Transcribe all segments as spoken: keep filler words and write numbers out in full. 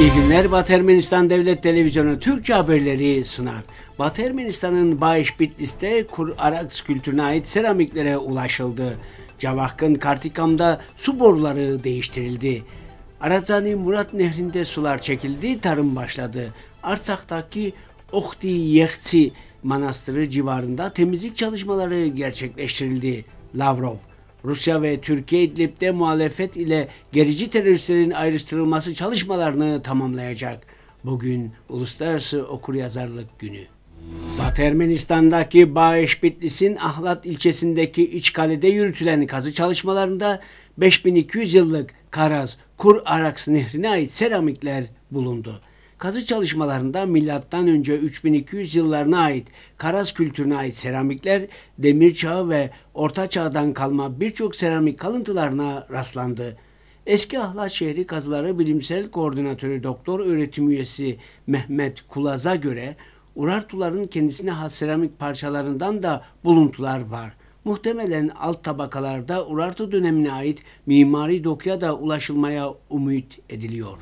İyi günler. Batı Ermenistan Devlet Televizyonu Türkçe haberleri sunar. Batı Ermenistan'ın Bayiş Bitlis'te Kur Araks kültürüne ait seramiklere ulaşıldı. Cavahk'ın Kartikam'da su boruları değiştirildi. Arazani Murat Nehri'nde sular çekildi, tarım başladı. Artsak'taki Ohti Yehtsi Manastırı civarında temizlik çalışmaları gerçekleştirildi. Lavrov, Rusya ve Türkiye İdlib'de muhalefet ile gerici teröristlerin ayrıştırılması çalışmalarını tamamlayacak. Bugün Uluslararası Okuryazarlık Günü. Batı Ermenistan'daki Bayiş Bitlis'in Ahlat ilçesindeki İçkale'de yürütülen kazı çalışmalarında beş bin iki yüz yıllık Karaz Kur Araks Nehri'ne ait seramikler bulundu. Kazı çalışmalarında milattan önce üç bin iki yüz yıllarına ait Karaz kültürüne ait seramikler, Demir Çağı ve Orta Çağ'dan kalma birçok seramik kalıntılarına rastlandı. Eski Ahlat Şehri Kazıları Bilimsel Koordinatörü Doktor Öğretim Üyesi Mehmet Kulaz'a göre Urartuların kendisine has seramik parçalarından da buluntular var. Muhtemelen alt tabakalarda Urartu dönemine ait mimari dokuya da ulaşılmaya umut ediliyor.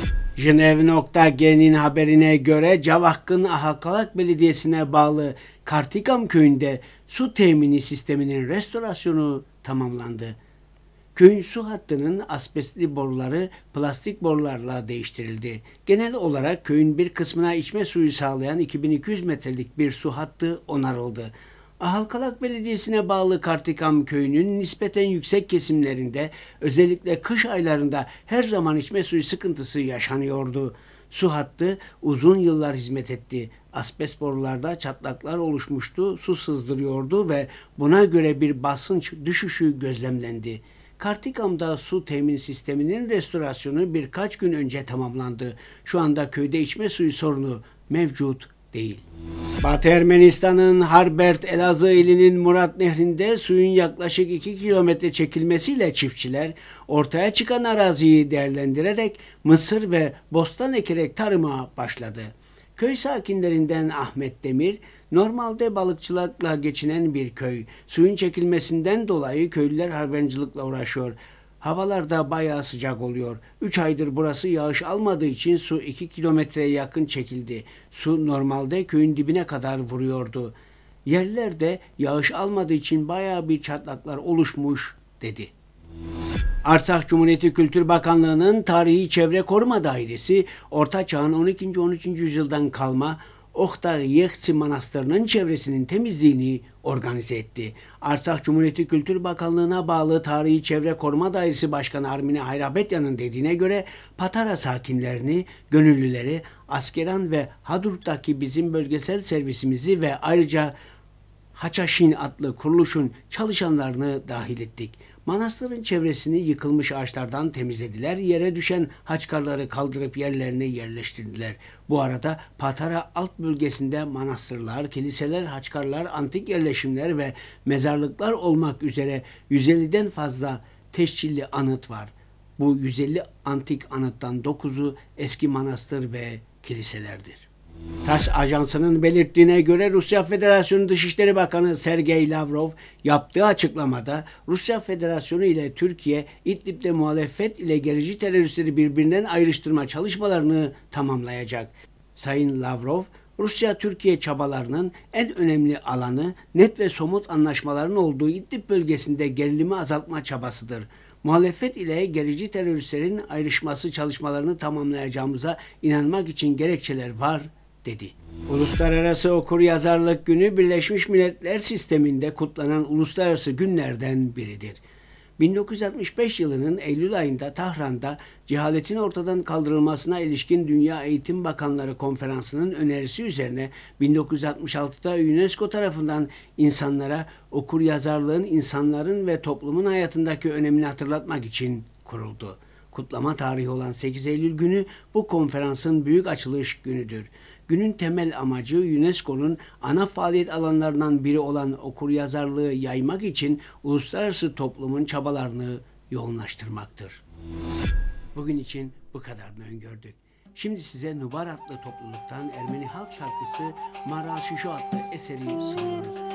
Cennev nokta G'nin haberine göre Cavahk'ın Ahalkalak Belediyesi'ne bağlı Kartikam köyünde su temini sisteminin restorasyonu tamamlandı. Köyün su hattının asbestli boruları plastik borularla değiştirildi. Genel olarak köyün bir kısmına içme suyu sağlayan iki bin iki yüz metrelik bir su hattı onarıldı. Ahalkalak Belediyesi'ne bağlı Kartikam köyünün nispeten yüksek kesimlerinde özellikle kış aylarında her zaman içme suyu sıkıntısı yaşanıyordu. Su hattı uzun yıllar hizmet etti. Asbest borularda çatlaklar oluşmuştu, su sızdırıyordu ve buna göre bir basınç düşüşü gözlemlendi. Kartikam'da su temin sisteminin restorasyonu birkaç gün önce tamamlandı. Şu anda köyde içme suyu sorunu mevcut değil. Batı Ermenistan'ın Harbert Elazığ ilinin Murat Nehri'nde suyun yaklaşık iki kilometre çekilmesiyle çiftçiler ortaya çıkan araziyi değerlendirerek mısır ve bostan ekerek tarıma başladı. Köy sakinlerinden Ahmet Demir, normalde balıkçılıkla geçinen bir köy. Suyun çekilmesinden dolayı köylüler hayvancılıkla uğraşıyor. Havalar da bayağı sıcak oluyor. üç aydır burası yağış almadığı için su iki kilometreye yakın çekildi. Su normalde köyün dibine kadar vuruyordu. Yerler de yağış almadığı için bayağı bir çatlaklar oluşmuş dedi. Artsakh Cumhuriyeti Kültür Bakanlığı'nın Tarihi Çevre Koruma Dairesi, Orta Çağ'ın on ikinci on üçüncü yüzyıldan kalma Ohtar Yehtsi Manastırı'nın çevresinin temizliğini organize etti. Artsakh Cumhuriyeti Kültür Bakanlığı'na bağlı Tarihi Çevre Koruma Dairesi Başkanı Armine Hayrabetyan'ın dediğine göre Patara sakinlerini, gönüllüleri, Askeran ve Hadrut'taki bizim bölgesel servisimizi ve ayrıca Haçaşin adlı kuruluşun çalışanlarını dahil ettik. Manastırın çevresini yıkılmış ağaçlardan temizlediler, yere düşen haçkarları kaldırıp yerlerine yerleştirdiler. Bu arada Patara alt bölgesinde manastırlar, kiliseler, haçkarlar, antik yerleşimler ve mezarlıklar olmak üzere yüz elliden fazla teşkilli anıt var. Bu yüz elli antik anıttan dokuzu eski manastır ve kiliselerdir. TASS Ajansı'nın belirttiğine göre Rusya Federasyonu Dışişleri Bakanı Sergey Lavrov yaptığı açıklamada Rusya Federasyonu ile Türkiye, İdlib'de muhalefet ile gerici teröristleri birbirinden ayrıştırma çalışmalarını tamamlayacak. Sayın Lavrov, Rusya-Türkiye çabalarının en önemli alanı net ve somut anlaşmaların olduğu İdlib bölgesinde gerilimi azaltma çabasıdır. Muhalefet ile gerici teröristlerin ayrışması çalışmalarını tamamlayacağımıza inanmak için gerekçeler var, dedi. Uluslararası Okuryazarlık Günü Birleşmiş Milletler sisteminde kutlanan uluslararası günlerden biridir. bin dokuz yüz altmış beş yılının Eylül ayında Tahran'da cehaletin ortadan kaldırılmasına ilişkin Dünya Eğitim Bakanları Konferansı'nın önerisi üzerine bin dokuz yüz altmış altıda UNESCO tarafından insanlara okuryazarlığın insanların ve toplumun hayatındaki önemini hatırlatmak için kuruldu. Kutlama tarihi olan sekiz Eylül günü bu konferansın büyük açılış günüdür. Günün temel amacı UNESCO'nun ana faaliyet alanlarından biri olan okuryazarlığı yaymak için uluslararası toplumun çabalarını yoğunlaştırmaktır. Bugün için bu kadarını öngördük. Şimdi size Nubar adlı topluluktan Ermeni halk şarkısı Maral Şişo adlı eseri sunuyoruz.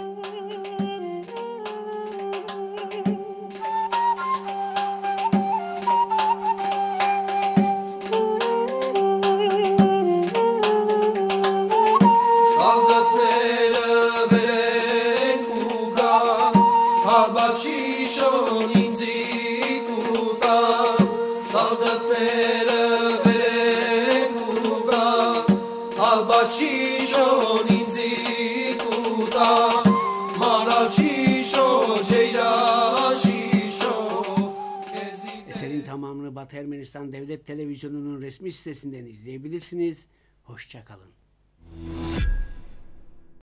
շիշոն ինձի կուտա Սալդատները վերեք ուգա Ալբա շիշոն ինձի կուտա Մարալ շիշո ջեյրա şişo Eserin tamamını Batı Ermenistan Devlet Televizyonu'nun resmi sitesinden izleyebilirsiniz. Hoşça kalın.